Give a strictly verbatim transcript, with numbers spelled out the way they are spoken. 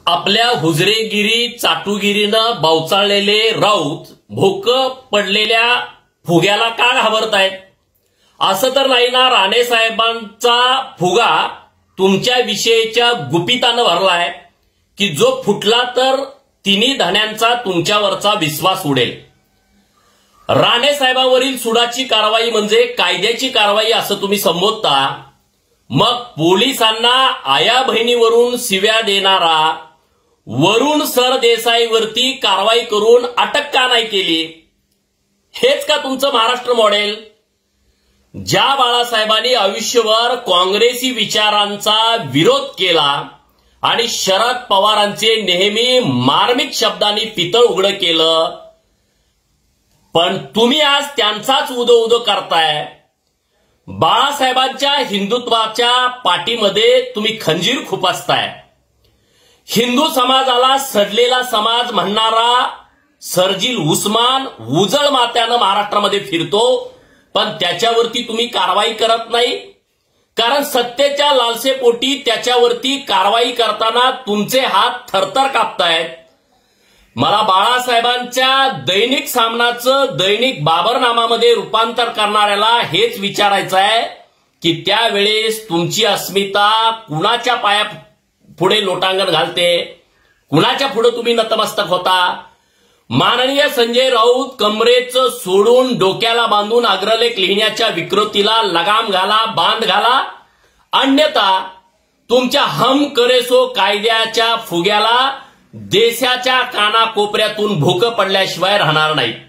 आपल्या हुजरेगिरी चाटुगिरीनं बावचाळलेले राऊत भोक पडलेल्या फुग्याला का घाबरतायत? असं तर नाही ना राणे साहेबांचा फुगा तुमच्या विषयीच्या गुपितानं भरलाय की जो फुटला तर तिन्ही धन्यांचा तुमच्यावरचा विश्वास उडेल? राणे साहेबांवरील सुडाची कारवाई म्हणजे कायद्याची कारवाई असं तुम्ही संबोधता, मग पोलिसांना आया बहिणीवरून शिव्या देणारा वरुण सरदेसाईवरती कारवाई करून अटक का नाही केली? हेच का तुमचं महाराष्ट्र मॉडेल? ज्या बाळासाहेबांनी आयुष्यभर काँग्रेसी विचारांचा विरोध केला आणि शरद पवारांचे नेहमी मार्मिक शब्दांनी पितळ उघडं केलं, पण तुम्ही आज त्यांचाच उदो उदो करताय. बाळासाहेबांच्या हिंदुत्वाच्या पाठीमध्ये तुम्ही खंजीर खुपसताय. हिंदू समाजाला सडलेला समाज म्हणणारा सर्जिल उस्मान उजळ मात्यानं महाराष्ट्रामध्ये फिरतो, पण त्याच्यावरती तुम्ही कारवाई करत नाही. कारण सत्तेच्या लालसेपोटी त्याच्यावरती कारवाई करताना तुमचे हात थरथर कापतायत. मला बाळासाहेबांच्या दैनिक सामनाचं दैनिक बाबरनामामध्ये रूपांतर करणाऱ्याला हेच विचारायचं आहे की त्यावेळेस तुमची अस्मिता कुणाच्या पाया पुढे लोटांगण घालते, कुणाच्या पुढे तुम्ही नतमस्तक होता? माननीय संजय राऊत कमरेचं सोडून डोक्याला बांधून अग्रलेख लिहिण्याच्या विकृतीला लगाम घाला, बांध घाला, अन्यथा तुमच्या हम करेसो कायद्याच्या फुग्याला देशाच्या कानाकोपऱ्यातून भोकं पडल्याशिवाय राहणार नाही.